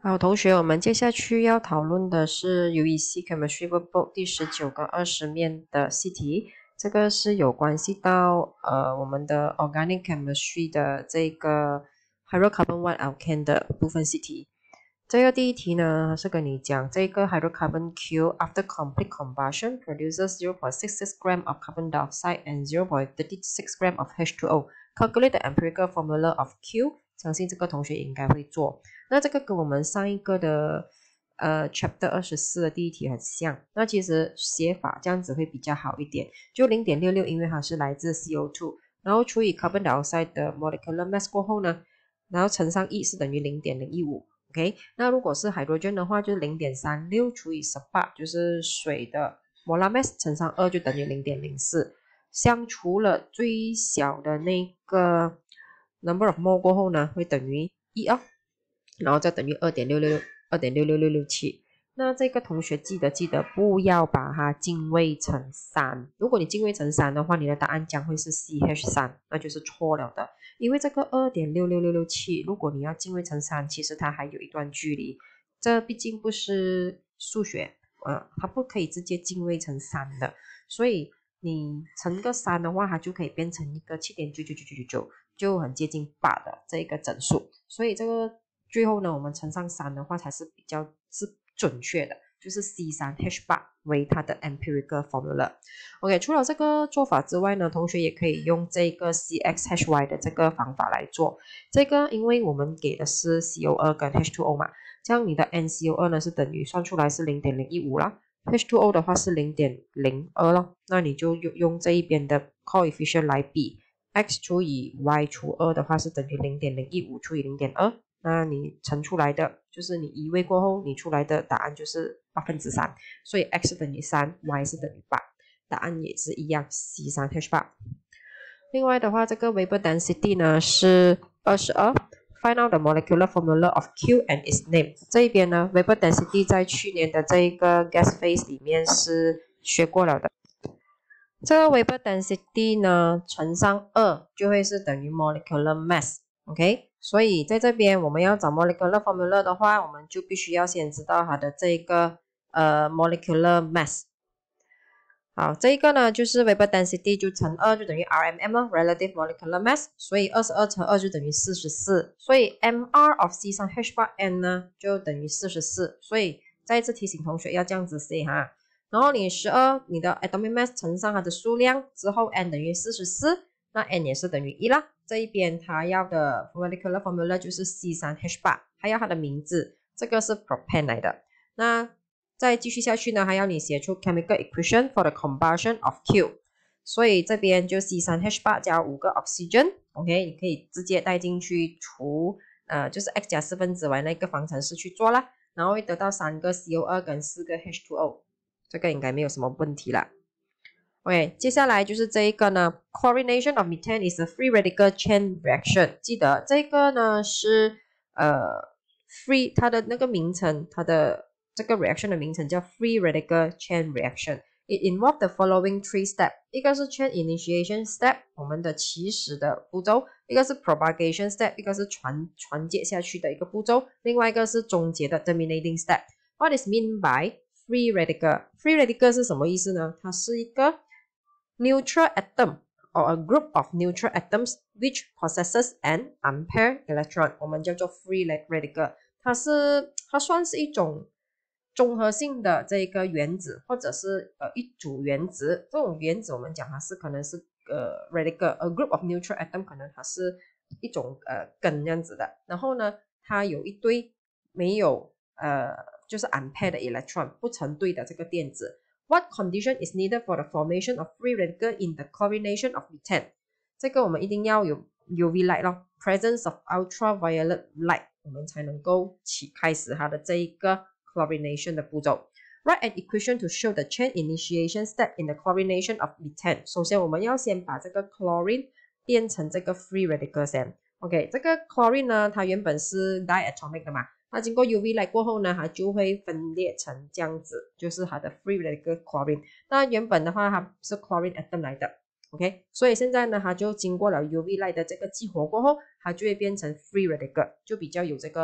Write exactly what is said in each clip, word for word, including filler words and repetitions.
好，同学，我们接下去要讨论的是 U E C Chemistry Workbook 第十九跟二十面的习题，这个是有关系到呃我们的 Organic Chemistry 的这个 Hydrocarbon one alkane 的部分习题。这个第一题呢是跟你讲，这个 Hydrocarbon Q after complete combustion produces zero point six six gram of carbon dioxide and zero point three six gram of H two O. Calculate the empirical formula of Q. 相信这个同学应该会做。那这个跟我们上一个的呃 chapter 二十四的第一题很像。那其实写法这样子会比较好一点，就 零点六六， 因为它是来自 C O 二， 然后除以 carbon dioxide 的 molecular mass 过后呢，然后乘上 E 是等于 零点零一五。OK， 那如果是 hydrogen 的话，就是 零点三六 除以十八，就是水的 molar mass 乘上二就等于 零点零四。相除了最小的那个 number of mole 过后呢，会等于一哦，然后再等于 二点六六六 二点六六六六七。那这个同学记得记得不要把它进位成三，如果你进位成三的话，你的答案将会是 C H 三， 那就是错了的。因为这个 二点六六六六七， 如果你要进位成三，其实它还有一段距离，这毕竟不是数学，呃，它不可以直接进位成三的，所以你乘个三的话，它就可以变成一个 七点九九九九九九， 就很接近八的这个整数，所以这个最后呢，我们乘上三的话才是比较是准确的，就是 C 三 H 八 为它的 empirical formula。OK， 除了这个做法之外呢，同学也可以用这个 C X H Y 的这个方法来做。这个因为我们给的是 C O 二 跟 H 二 O 嘛，这样你的 N C O 二 呢是等于算出来是 零点零一五 啦。H 二 O 的话是 零点零二 咯，那你就用用这一边的 coefficient 来比 x 除以 y 除二的话是等于 零点零一五 除以 零点二， 那你乘出来的就是你移位过后你出来的答案就是八分之三，所以 x 等于三 y 是等于八，答案也是一样 C 三 H 八。 另外的话，这个 vapor density 呢是二十二。Find out the molecular formula of Q and its name。 这一边呢 vapor density 在去年的这个 gas phase 里面是学过了的。这个 vapor density 呢乘上二就会是等于 molecular mass。 OK， 所以在这边我们要找 molecular formula 的话，我们就必须要先知道它的这个呃 molecular mass。好，这一个呢就是 vapor density 就乘二就等于 R M M 了 relative molecular mass， 所以二十二乘二就等于四十四，所以 M R of C 三 H 八 N 呢就等于四十四，所以再一次提醒同学要这样子写哈。然后你十二你的 atomic mass 乘上它的数量之后 N 等于四十四，那 N 也是等于一啦。这一边它要的 molecular formula 就是 C 三 H 八， 还要它的名字，这个是 propane 来的。那再继续下去呢，还要你写出 chemical equation for the combustion of Q， 所以这边就 C 三 H 八 加五个 oxygen， OK， 你可以直接带进去除，呃，就是 x 加四分子 y 那个方程式去做啦，然后会得到三个 C O 二 跟四个 H 二 O， 这个应该没有什么问题啦。OK， 接下来就是这一个呢 chlorination of methane is a free radical chain reaction， 记得这个呢是呃 free， 它的那个名称，它的这个 reaction 的名称叫 free radical chain reaction。 It involves the following three steps， 一个是 chain initiation step， 我们的起始的步骤，一个是 propagation step， 一个是传传接下去的一个步骤，另外一个是终结的 terminating step。 What is mean by free radical？ Free radical 是什么意思呢？它是一个 neutral atom or a group of neutral atoms which possesses an unpaired electron， 我们叫做 free radical。 它是它算是一种综合性的这个原子，或者是呃一组原子，这种原子我们讲它是可能是呃 radical a group of neutral atom， 可能它是一种呃根这样子的，然后呢它有一堆没有呃就是 unpaired 的 electron 不成对的这个电子。What condition is needed for the formation of free radical in the chlorination of methane？ 这个我们一定要有 U V light 咯 presence of ultraviolet light， 我们才能够起开始它的这一个chlorination 的步骤。 Write an equation to show the chain initiation step in the chlorination of methane。 首先我们要先把这个 chlorine 变成这个 free radical 先。 OK， 这个 chlorine 呢它原本是 diatomic 的嘛，它经过 U V light 过后呢，它就会分裂成这样子，就是它的 free radical chlorine。 那原本的话它是 chlorine atom 来的， OK， 所以现在呢它就经过了 U V light 的这个激活过后，它就会变成 free radical， 就比较有这个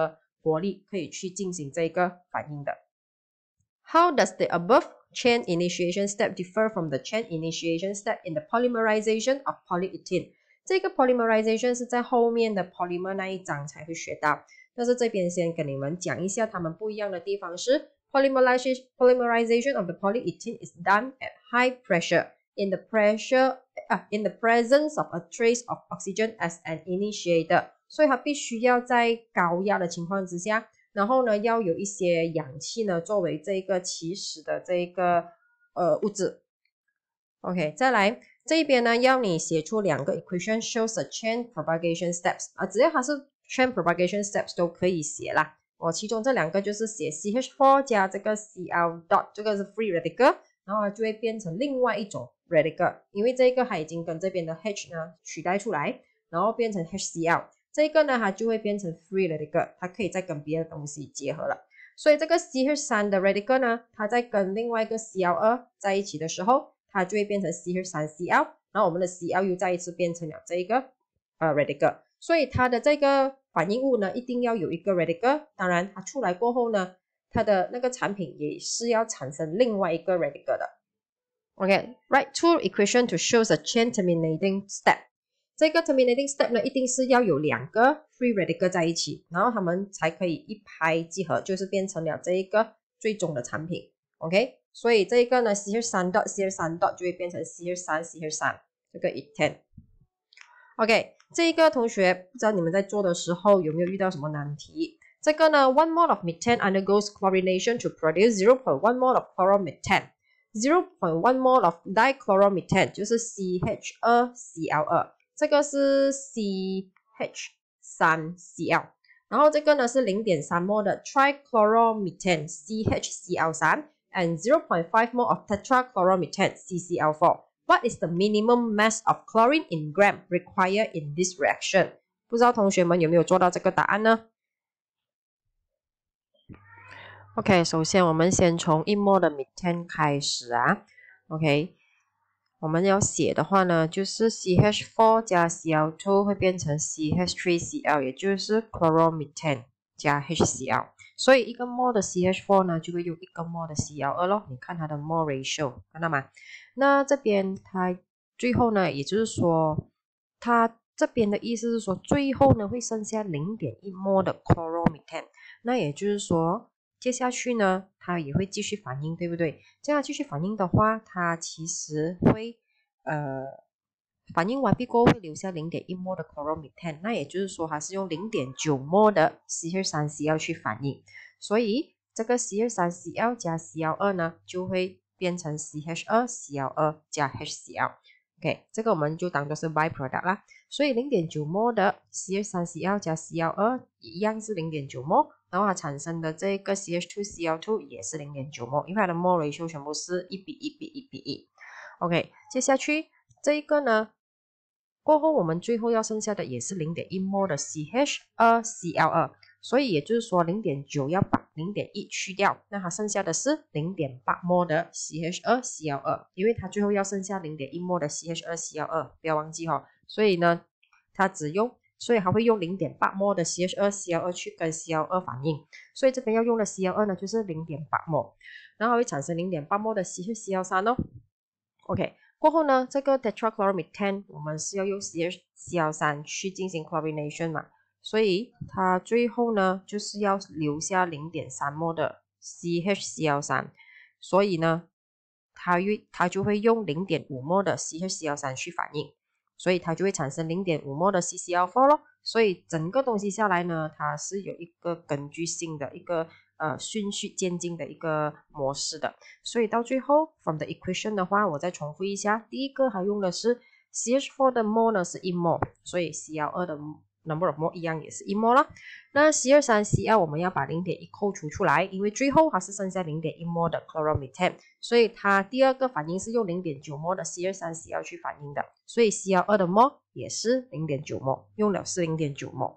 活力，可以去进行这个反应的。How does the above chain initiation step differ from the chain initiation step in the polymerization of polyethylene？ 这个 polymerization 是在后面的 polymer 那一章才会学到，但是这边先跟你们讲一下，它们不一样的地方是 polymerization polymerization of the polyethylene is done at high pressure in the pressure、uh, in the presence of a trace of oxygen as an initiator， 所以它必须要在高压的情况之下，然后呢要有一些氧气呢作为这个起始的这个呃物质。OK， 再来这一边呢要你写出两个 equation shows the chain propagation steps 啊，只要它是 chain propagation steps 都可以写啦。我其中这两个就是写 C H 四 加这个 Cl dot， 这个是 free radical， 然后就会变成另外一种 radical， 因为这个它已经跟这边的 H 呢取代出来，然后变成 HCl， 这个呢它就会变成 free radical， 它可以再跟别的东西结合了。所以这个 C H 三 的 radical 呢，它在跟另外一个 Cl 二 在一起的时候，它就会变成 C H 三 C L， 然后我们的 Cl 又再一次变成了这一个呃 radical， 所以它的这个反应物呢一定要有一个 radical， 当然它出来过后呢，它的那个产品也是要产生另外一个 radical 的。OK， write two equation to show the chain terminating step。这个 terminating step 呢，一定是要有两个 free radical 在一起，然后它们才可以一拍即合，就是变成了这一个最终的产品。OK， 所以这个呢 C H 三 dot C H 三 dot 就会变成 C H 三 C H 三 这个 ethane。OK， 这一个同学不知道你们在做的时候有没有遇到什么难题？这个呢 one mole of methane undergoes chlorination to produce zero point one mole of chloromethane。zero point one mole of dichloromethane 就是 C H 二 C L 二， 这个是 C H 三 C L， 然后这个呢是 零点三 mole 的 trichloromethane C H C L 三 and zero point five mole of tetrachloromethane C C L 四。 What is the minimum mass of chlorine in gram required in this reaction？ 不知道同学们有没有做到这个答案呢？ OK， 首先我们先从一 mole 的 methane 开始啊。OK， 我们要写的话呢，就是 C H 四 加 C L 二 会变成 C H 三 C L， 也就是 chloromethane 加 HCl。所以一个 mole 的 C H 四 呢，就会用一个 mole 的 C L 二 咯。你看它的 mole ratio， 看到吗？那这边它最后呢，也就是说，它这边的意思是说，最后呢会剩下 零点一 mole 的 chloromethane。那也就是说，接下去呢，它也会继续反应，对不对？这样继续反应的话，它其实会呃反应完毕过后会留下 零点一 mole 的 chloromethane， 那也就是说它是用 零点九 mole 的 C H 三 C L 去反应，所以这个 C H 三 C L 加 C L 二 呢就会变成 C H 二 C L 二 加 HCl。OK， 这个我们就当做是 byproduct 啦。所以 零点九 mole 的 C H 三 C L 加 C L 二 一样是 零点九 mole， 然后它产生的这个 C H 二 C L 二 也是 零点九 mole， 因为它的 mole ratio 全部是一比一比一比一。OK， 接下去这一个呢，过后我们最后要剩下的也是 零点一 mole 的 C H 二 C L 二， 所以也就是说 零点九 要把 零点一 去掉，那它剩下的是 零点八 mole 的 C H 二 C L 二， 因为它最后要剩下 零点一 mole 的 C H 二 C L 二， 不要忘记哈、哦。所以呢，它只用，所以它会用 零点八 mole 的 C H 二 C L 二 去跟 C L 二反应，所以这边要用的 C L 二 呢就是 零点八 mole， 然后会产生 零点八 mole 的 C H C L 三 哦。OK， 过后呢，这个 tetrachloromethane 我们是要用 C H C L 三 去进行 chlorination 嘛，所以它最后呢就是要留下 零点三 mole 的 C H C L 三， 所以呢它, 它就会用 零点五 mole 的 C H C L 三 去反应，所以它就会产生 零点五 mole 的 C C L 四 咯。所以整个东西下来呢，它是有一个根据性的一个呃循序渐进的一个模式的。所以到最后 from the equation 的话，我再重复一下，第一个它用的是 C H 四 的 mole 呢是一 mole， 所以 C L 二 的 number of mole 一样也是一 mole 啦。那 C H 三 C L 我们要把 零点一 扣除出来，因为最后它是剩下 零点一 mole 的 chloromethane， 所以它第二个反应是用 零点九 mole 的 C H 三 C L 去反应的，所以 C L 二 的 mole 也是 零点九 mole， 用的是 零点九 mole。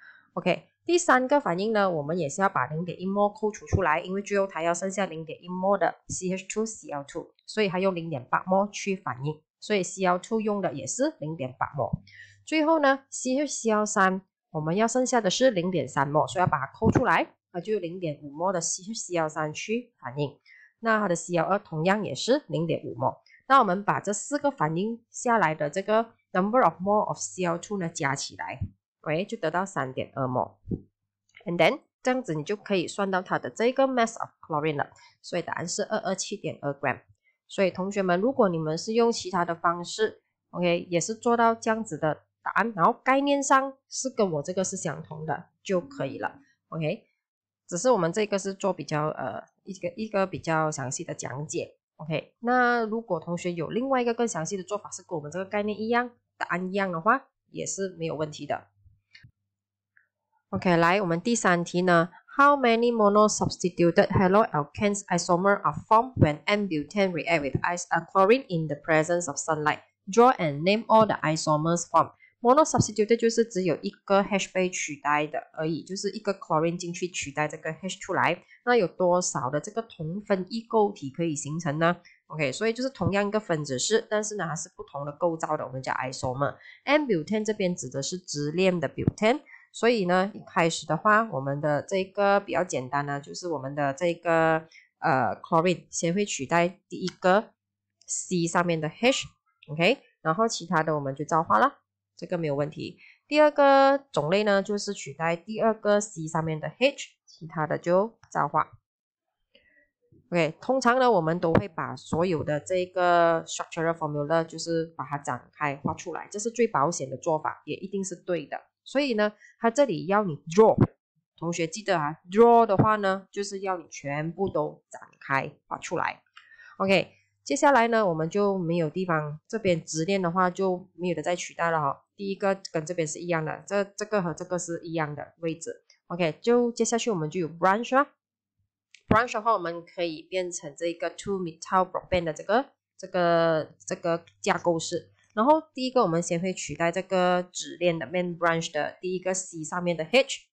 OK， 第三个反应呢，我们也是要把 零点一 mole 扣除出来，因为最后它要剩下 零点一 mole 的 C H 二 C L 二， 所以它用 零点八 mole 去反应，所以 C L 二 用的也是 零点八 mole。 最后呢 C H C L 三我们要剩下的是 零点三 mol， 所以要把它扣出来，它就有 零点五 mol 的 C H L 三去反应。那它的 C L 二 同样也是 零点五 mol。那我们把这四个反应下来的这个 number of mol of C L 二 呢加起来，喂，就得到 三点二 mol。And then 这样子你就可以算到它的这个 mass of chlorine 了。所以答案是 二百二十七点二 gram。所以同学们，如果你们是用其他的方式 ，OK， 也是做到这样子的答案，然后概念上是跟我这个是相同的就可以了 ，OK。只是我们这个是做比较呃一个一个比较详细的讲解 ，OK。那如果同学有另外一个更详细的做法是跟我们这个概念一样，答案一样的话，也是没有问题的。OK， 来我们第三题呢 ，How many monosubstituted haloalkanes isomer are formed when N-butane react with ice chlorine in the presence of sunlight? Draw and name all the isomers formed. Monosubstituted 就是只有一个 H 被取代的而已，就是一个 chlorine 进去取代这个 H 出来。那有多少的这个同分异构体可以形成呢 ？OK， 所以就是同样一个分子式，但是呢它是不同的构造的，我们叫 isomer。N-butane 这边指的是直链的 butane， 所以呢一开始的话，我们的这个比较简单呢，就是我们的这个呃 chlorine 先会取代第一个 C 上面的 H，OK， 然后其他的我们就造化了。这个没有问题。第二个种类呢，就是取代第二个 C 上面的 H， 其他的就造化。OK， 通常呢，我们都会把所有的这个 structural formula 就是把它展开画出来，这是最保险的做法，也一定是对的。所以呢，它这里要你 draw， 同学记得啊 ，draw 的话呢，就是要你全部都展开画出来。OK。接下来呢，我们就没有地方，这边直链的话就没有的再取代了哈。第一个跟这边是一样的，这这个和这个是一样的位置。OK， 就接下去我们就有 branch 啦。branch 的话，我们可以变成这个 two methyl propane 的这个这个这个架构式。然后第一个我们先会取代这个直链的 main branch 的第一个 C 上面的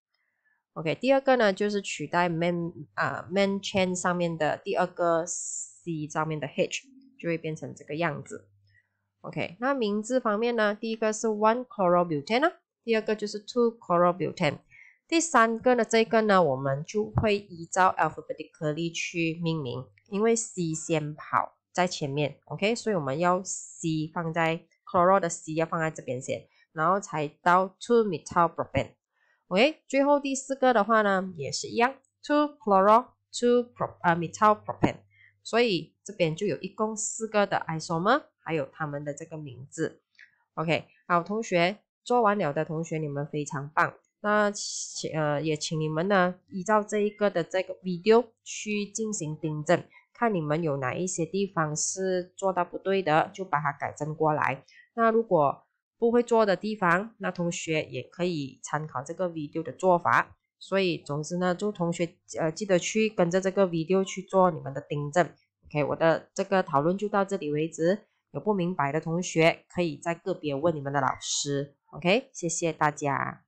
H。OK， 第二个呢就是取代 main 啊、呃、main chain 上面的第二个 C 上面的 H， 就会变成这个样子。OK， 那名字方面呢，第一个是 one chlorobutane 啊，第二个就是 two chlorobutane， 第三个呢这个呢我们就会依照 alphabetically 去命名，因为 C 先跑在前面 ，OK， 所以我们要 C 放在 chloro 的 C 要放在这边先，然后才到 two methyl propane。OK， 最后第四个的话呢也是一样 two chloro two pro, 呃 methyl propane。所以这边就有一共四个的 isomer， 还有他们的这个名字。OK， 好，同学做完了的同学，你们非常棒。那呃也请你们呢依照这一个的这个 video 去进行订正，看你们有哪一些地方是做到不对的，就把它改正过来。那如果不会做的地方，那同学也可以参考这个 video 的做法。所以总之呢，祝同学呃记得去跟着这个 video 去做你们的订正。OK， 我的这个讨论就到这里为止。有不明白的同学可以在个别问你们的老师。OK， 谢谢大家。